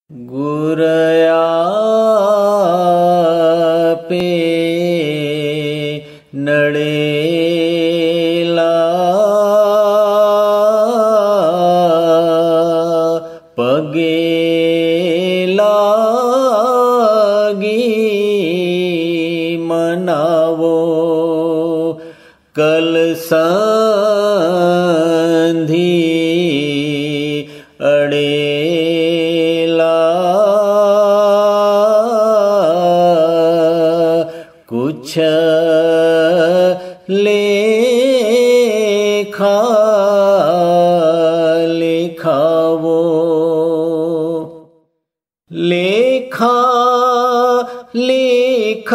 गुरया पे नड़ेला पगे लागी मनावो कल संधि अड़ेला कुछ लेखा लिखावो लेखा लिख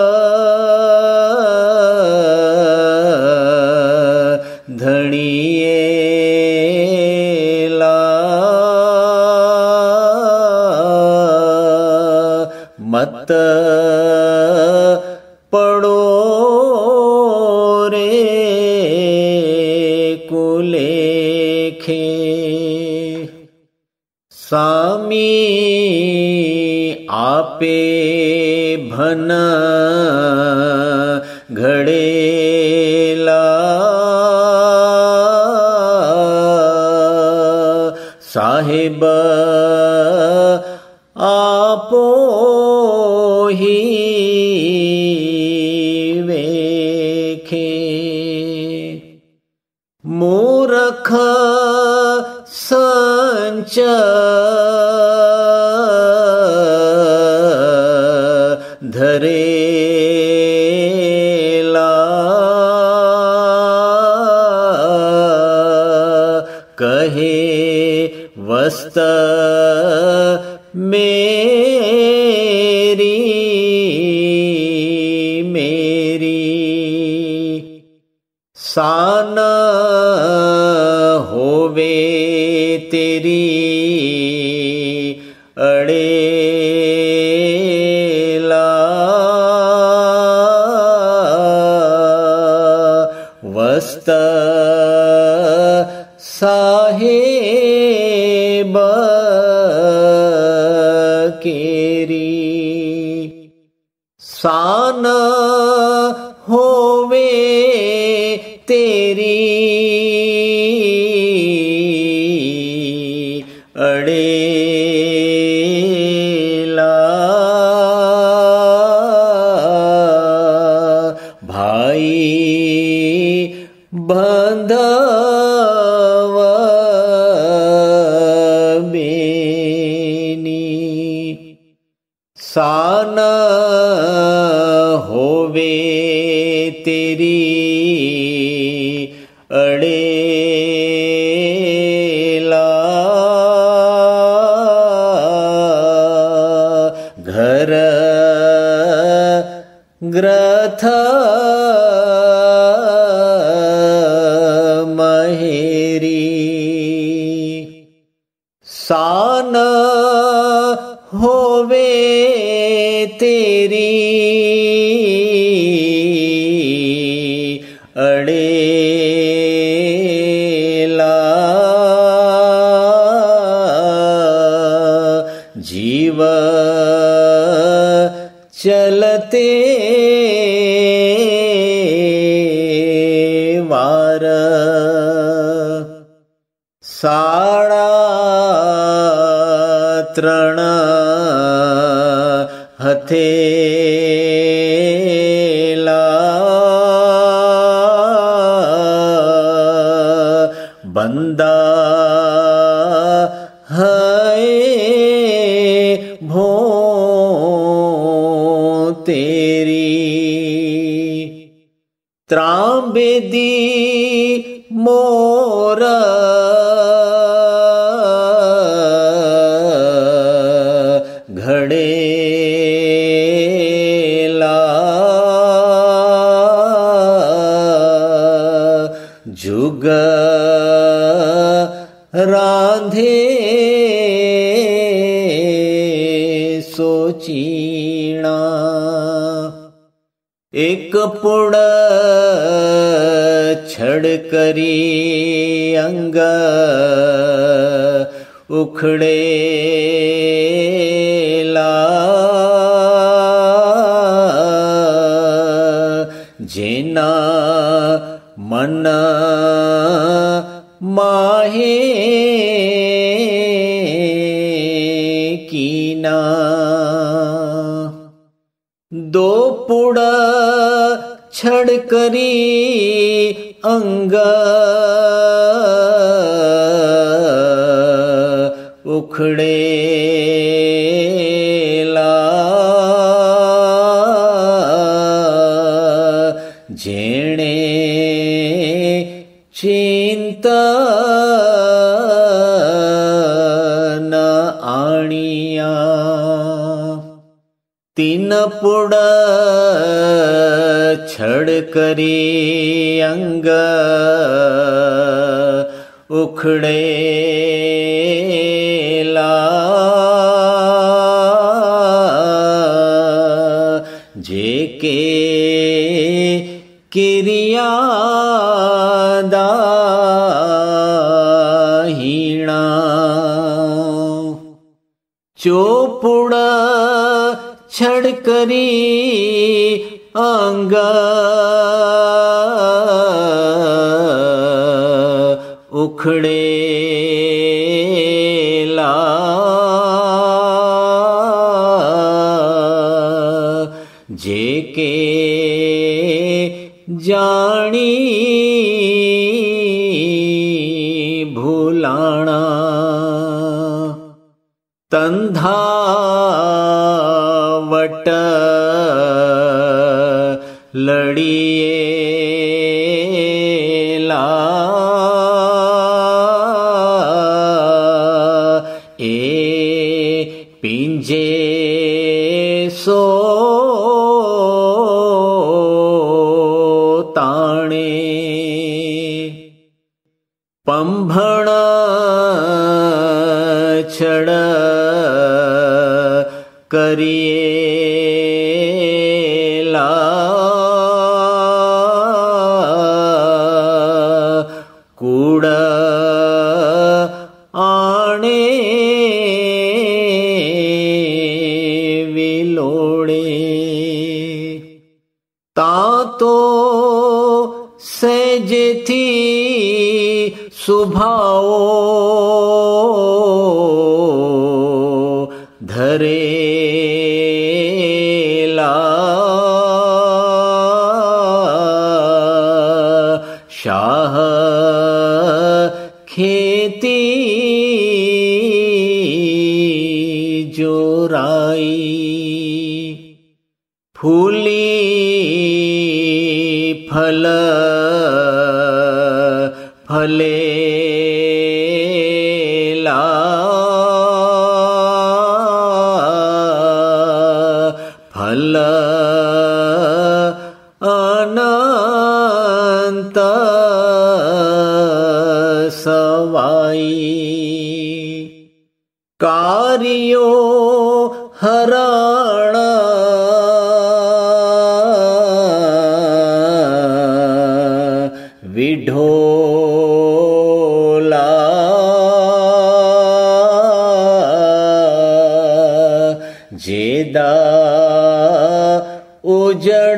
धणिएला मत पड़ो रे कुलेखे सामी आपे भन घड़ेला साहिब आपो ही वेखे मूर्ख संच धरेला कहे वस्त मेरी सान होवे तेरी अड़ेला वस्त साहेब केरी सान होवे तेरी अड़ेला भाई बंधव बेनी सान होवे तेरी अड़ेला घर ग्रथ महेरी सान होवे तेरी अड़ेला जीव चलते वार साड़ा त्रण हथेला बंदा है भो तेरी त्रांबेदी मोर घड़ेला जुग रांधे सोचीना एक पुड़ छड़ करी अंग उखड़े जेना मन माहे कीना। दो पुड़ छड़ करी अंग उखड़े जेणे चिंता न आनिया। तीन पुड़ छड़ करी अंग उखड़े जेके किरिया दाहीणा। चोपुड़ छड़ करी अंग उखड़े जेके जानी भूलाना। तंधावट लड़िएला ए पिंजे सो ताणे। पंभण छड़ करिएला कूड़ आणे विलोड़े। तातो सहज थी सुभाओ धरेला शाह खेती जोराई। फूली फल फलेला फल अनंत सवाई। कार्यो हरण विढोला जेदा उजड़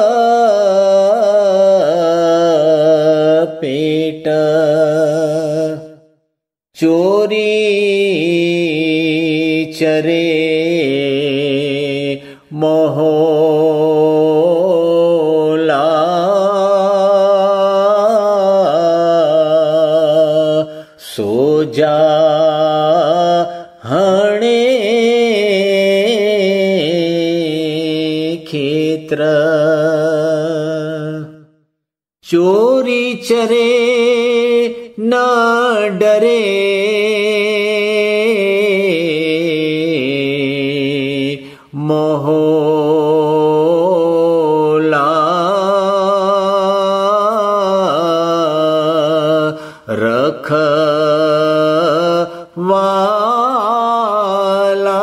पेट। चोरी चरे मोहोला सो जा हणे खेत्र। चोरी चरे न डरे मोहोला रखवाला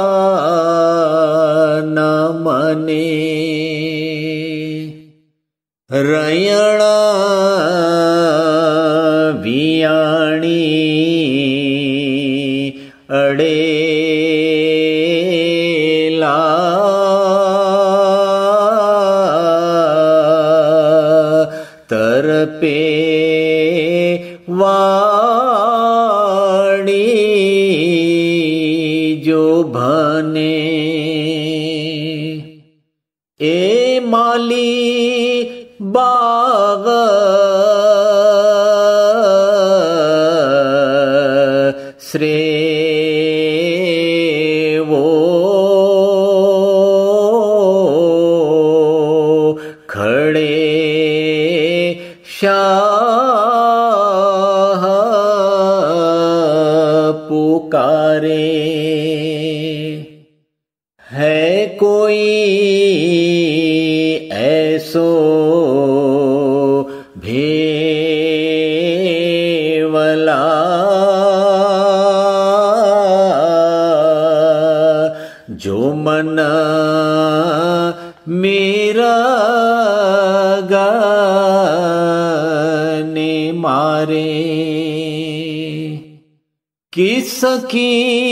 न मने। रयणा वियाणी अड़े तरपे वाणी जो भने ए माली बाग श्रेवो खड़े शाह पुकारे है कोई ऐसो भेवला जो मन मेरा गाने मारे किसकी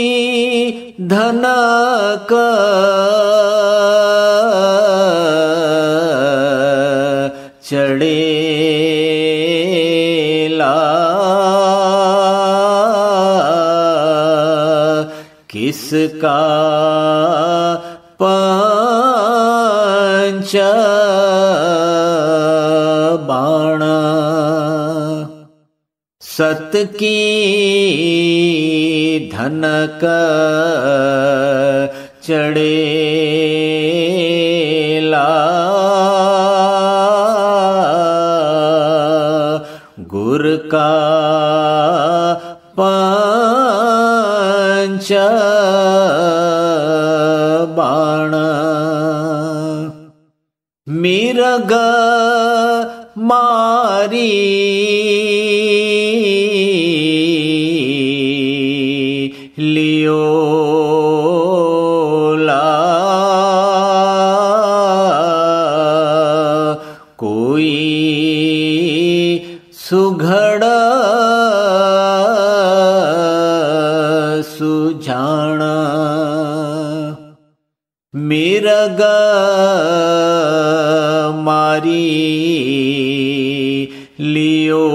धनक चढ़ेला किसका पंच बाणा सत की धनक चढ़ेला गुर का पंच बाण मिरग मारी लियो कोई सुघड़ सुझाना मिरग मारी लियो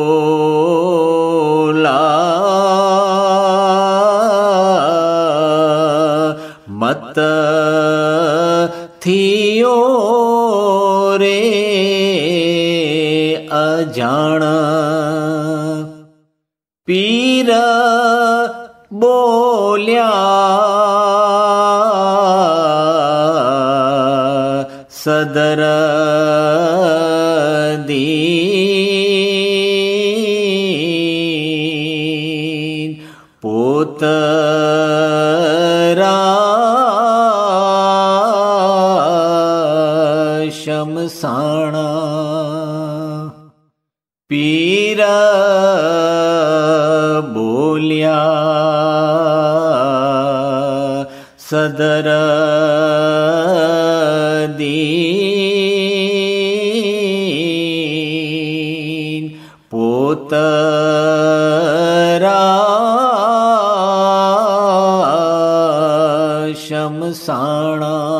मत थियो रे अजाण पीर बोल्या सदर दीन पोतरा शमसाणा पीर बोल्या सदर दीन पोतरा शमसाणा